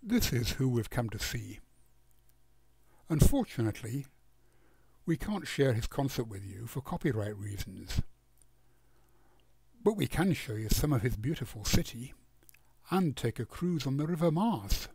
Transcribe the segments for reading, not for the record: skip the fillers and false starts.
This is who we've come to see. Unfortunately, we can't share his concert with you for copyright reasons. But we can show you some of his beautiful city and take a cruise on the River Maas.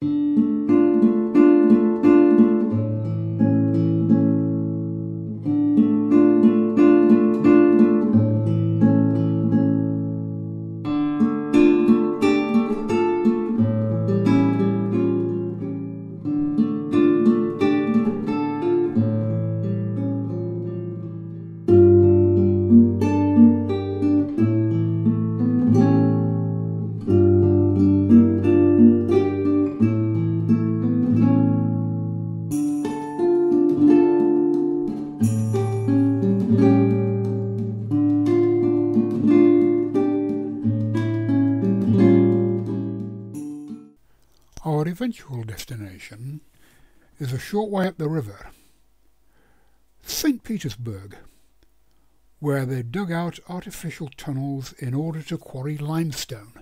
Our eventual destination is a short way up the river, St. Petersburg, where they dug out artificial tunnels in order to quarry limestone.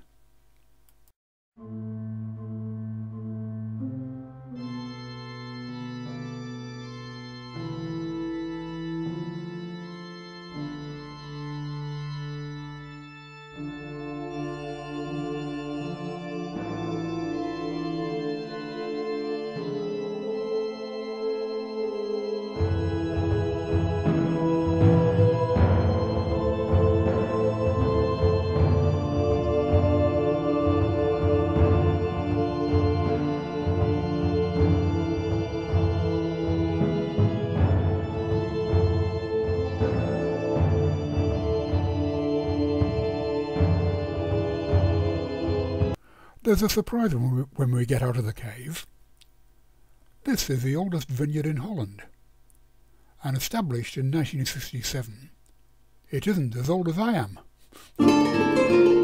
There's a surprise when we get out of the cave. This is the oldest vineyard in Holland, and established in 1967. It isn't as old as I am.